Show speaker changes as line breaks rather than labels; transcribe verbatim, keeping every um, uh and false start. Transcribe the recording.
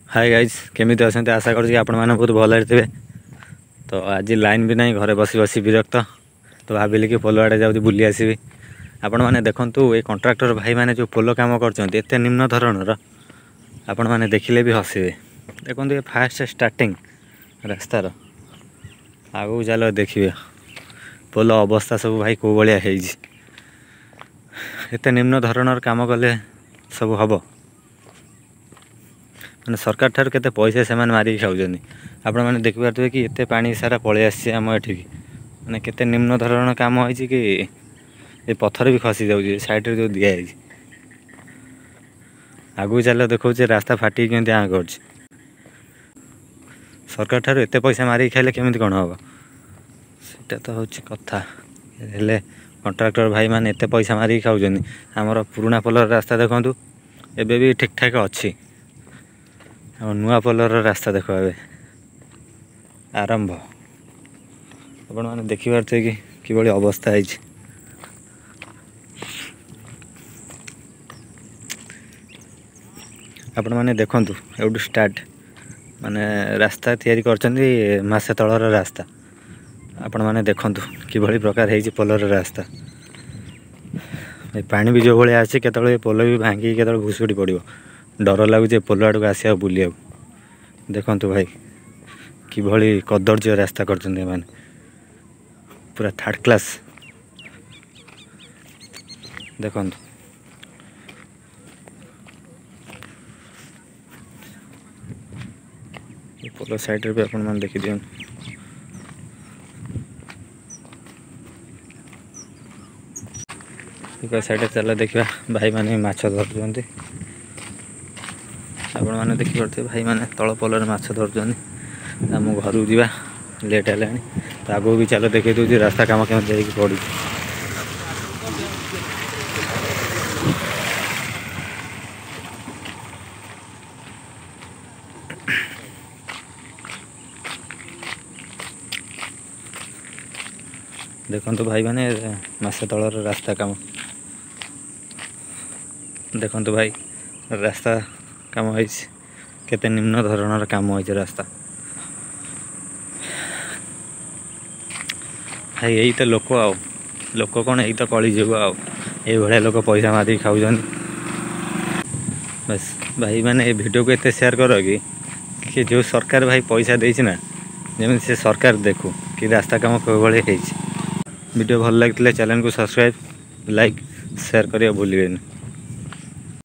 Hi guys केमिति अछंती आशा करूँ कि आपण मैंने बहुत भल थे। तो आज लाइन भी नहीं घरे बसी बसी विरक्त तो भाविली कि पोल आड़े जाऊँ बुली आसबि। आपण मैंने देखु ये कंट्राक्टर भाई मैंने जो पोल कम कर निम्न धरणर आपण मैंने देखिले भी हसबे। देखो ये फास्ट स्टार्टिंग रास्तार आगू चल देखिए पोल अवस्था सब भाई कौ भाया एत निम्न धरणर काम कले सब हम मैंने सरकार ठार केते पैसा से मारिक खाऊँ। आपण मैंने देखिपे कि एत पानी सारा पलि आसी आम एठिक मैंने केते निम्न धरण काम होती कि ये पत्थर भी खसी जाऊँगी साइड जो दिखाई आगू चल देखो रास्ता फाटी केमती आँ कर सरकार ठार एत पैसा मारिक खाइले केमती कौन हम सेटा तो हूँ कथा। हेले कंट्राक्टर भाई मैंने एत पैसा मारिक खाऊँ। आमर पुराना पोलर रास्ता देखूँ एबे भी ठीक ठाक अच्छी और नुआ पोलर रास्ता देख ए आरंभ आपण मैंने देखिपे कि किभली अवस्था है। आपण मैंने देखु एवं स्टार्ट माने रास्ता तैयारी कर मासे तलर रास्ता आपण मैंने देखु किभली प्रकार है पोलर रास्ता पानी भी जो भाई आसी के पोल भी भांगी के भुशुड़ी पड़ो डर लगुच पोल आड़ को आसा बुलिया देखु भाई किभली कदर्य रास्ता कर पूरा थर्ड क्लास देखु पोल साइड रे भी अपन मान देखि दियन साइड चल देखा भाई माने माछ धरुचंती आपण मैंने देखिपे भाई मैंने तल पोलर माछ धरुचंती आम घर जा लेट है तो आगू भी चलो देखी दूसरी रास्ता कम केमती पड़ी। देखो तो भाई मैंने मासे तलर रास्ता कम देखो तो भाई रास्ता कम हो केते निम्न धरणर काम हो रास्ता भाई यही तो लोक आओ लोक कौन यही तो कली जुग आओ ये भाया लोक पैसा मारी खाऊँ। बस भाई मैंने ये वीडियो को एते शेयर करो कि, कि जो सरकार भाई पैसा देछि ना जमी से सरकार देखू कि रास्ता काम कौ भाई वीडियो भल लगी चैनल को सब्सक्राइब लाइक शेयर करिया भूलिए।